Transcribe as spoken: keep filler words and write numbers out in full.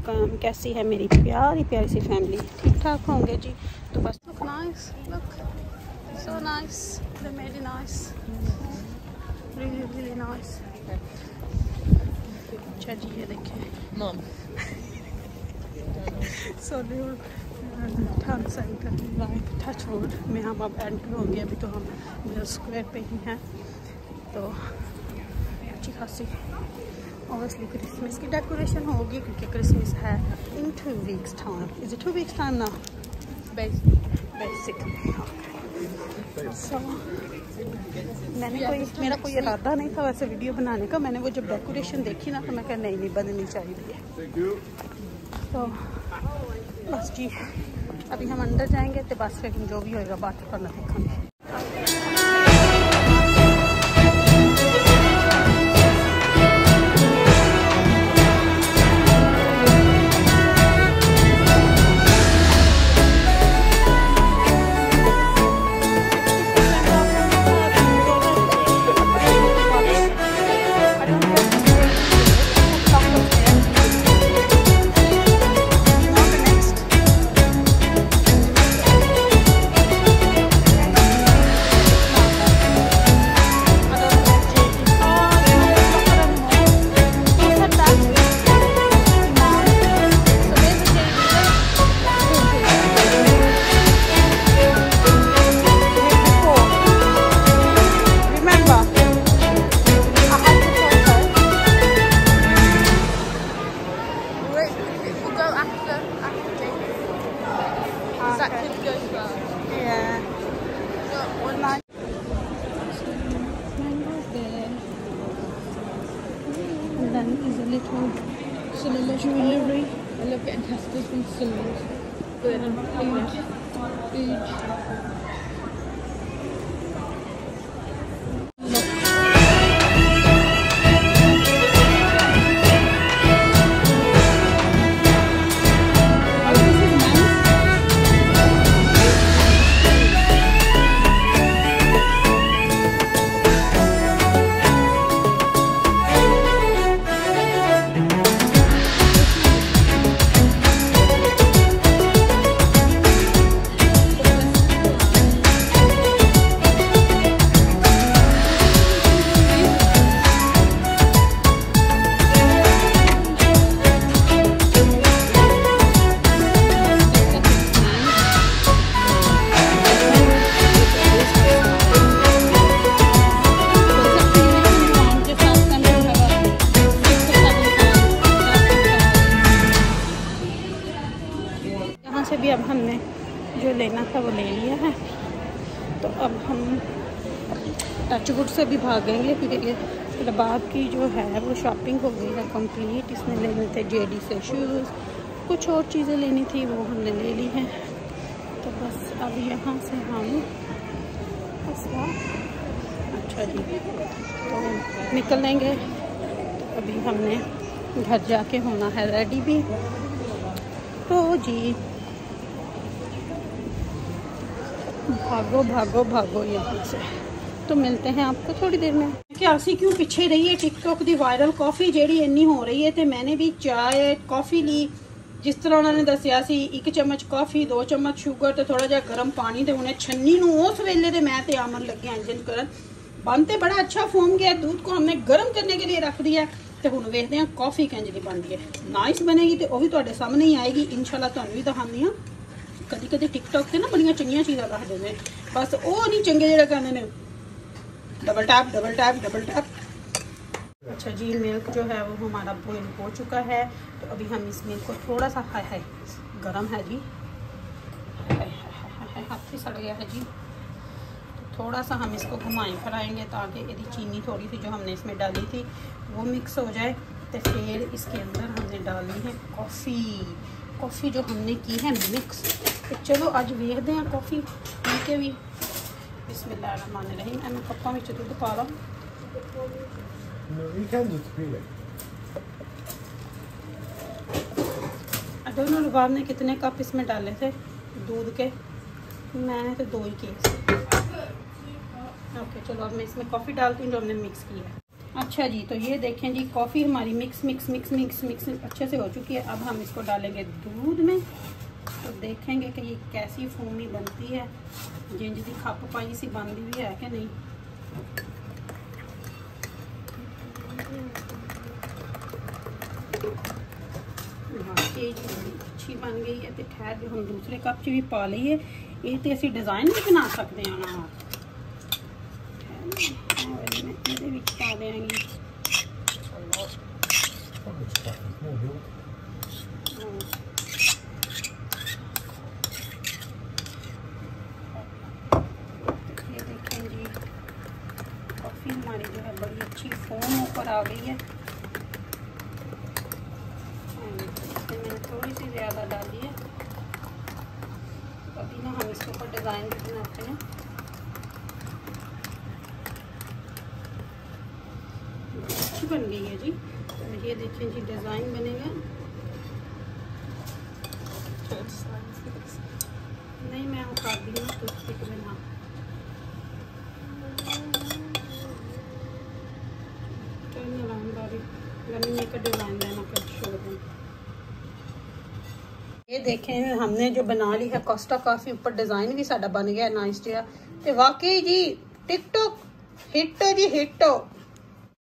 Welcome. कैसी है मेरी प्यारी प्यारी सी फैमिली? ठीक ठाक होंगे जी। तो बस look nice, look so nice, they made it nice, really really nice. अच्छा जी ये देखें mom Solihull town centre Touchwood में हम अब एंटर होंगे। अभी तो हम मिल स्क्वायर पे ही हैं। तो अच्छी खासी ऑब्वियसली क्रिसमस की डेकोरेशन होगी क्योंकि क्रिसमस है in two weeks time. Is it two weeks time ना बेसिकली। सो मैंने कोई मेरा कोई इरादा नहीं था वैसे वीडियो बनाने का। मैंने वो जब डेकोरेशन देखी ना तो मैं कहा नहीं नहीं बननी चाहिए। तो बस जी अभी हम अंदर जाएंगे तो बस फिर जो भी होएगा बात करना देखेंगे। Is a little Solihull jewellery. I love getting testers from Solihull. Good and huge, huge. से भी अब हमने जो लेना था वो ले लिया है। तो अब हम टचवुड से भी भागेंगे क्योंकि रबाब की जो है वो शॉपिंग हो गई है कंप्लीट। इसमें लेने थे जेडी से शूज़, कुछ और चीज़ें लेनी थी वो हमने ले ली हैं। तो बस अब यहाँ से हम अच्छा जी तो निकल लेंगे। तो अभी हमने घर जाके होना है रेडी भी। तो जी भागो भागो भागो यहाँ से। तो मिलते हैं आपको थोड़ी देर में। कि असी क्यों पीछे रही है टिकटॉक की वायरल कॉफ़ी जी इन्नी हो रही है। तो मैंने भी चाय कॉफ़ी ली जिस तरह उन्होंने दसिया सी। एक चम्मच कॉफ़ी, दो चम्मच शुगर तो थोड़ा जहा गर्म पानी। तो उन्हें छन्नी नूं उस वेले तो मैं तो आमन लगे इंजन करन बन तो बड़ा अच्छा फोम गया। दूध को हमने गर्म करने के लिए रख दिया। तो हुण वेखते हैं कॉफ़ी किंज दी बनती है। नाइस बनेगी तो वह भी तुहाडे सामने ही आएगी इंशाल्लाह। तुहानूं भी दिखानी हाँ। कभी कभी टिकटॉक से ना बड़िया चंगिया चीज़ां दस देंगे बस वो नहीं चंगे जो कहते हैं double tap double tap double tap. अच्छा जी मिल्क जो है वो हमारा बॉयल हो चुका है। तो अभी हम इस मिल्क को थोड़ा सा हाय हाय गर्म है जी, हाथ ही सड़ गया है जी। तो थोड़ा सा हम इसको घुमाएं फिराएंगे ताकि यदि चीनी थोड़ी सी जो हमने इसमें डाली थी वो मिक्स हो जाए। तो फिर इसके अंदर हमने डाली है कॉफ़ी। कॉफ़ी जो हमने की है मिक्स। तो चलो अज वेखते हैं कॉफ़ी पी के भी। बिस्मिल्लाहिर्रहमानिर्रहीम। मैं कप्पां विच दूध पा ला। दोनों रबाब ने कितने कप इसमें डाले थे दूध के? मैंने तो दो ही किए। ओके चलो अब मैं इसमें कॉफ़ी डालती हूँ जो हमने मिक्स किया है। अच्छा जी, तो ये देखें जी कॉफ़ी हमारी mix mix mix mix mix अच्छे से हो चुकी है। अब हम इसको डालेंगे दूध में, तो देखेंगे कि ये कैसी फूमी बनती है, जिंज दी खप पाई सी बनती भी है कि नहीं। वाकई जी बड़ी अच्छी बन गई है। तो खैर जो हम दूसरे कप च भी पा लीए, ये तो असी डिज़ाइन भी बना सकते हैं ना। ਇਹਦੇ ਵਿੱਚ ਪਾ ਦੇਵਾਂਗੀ ये देखें जी कॉफ़ी हमारी जो है बड़ी अच्छी फोम ऊपर आ गई है। इसमें मैंने थोड़ी सी ज़्यादा डाली है। अभी ना हम इसके ऊपर डिज़ाइन भी बनाते हैं। अच्छी बन गई है जी। तो ये देखें जी डिज़ाइन बनेगा। नहीं मैं उतार दी हूँ तो स्टिक बना। का डिज़ाइन देना कर छोड़ दें। ये देखें हमने जो बना ली है कोस्टा कॉफ़ी, ऊपर डिज़ाइन भी साडा बन गया नाइस जिहा। ते वाकई जी टिकटॉक हिट जी हिट।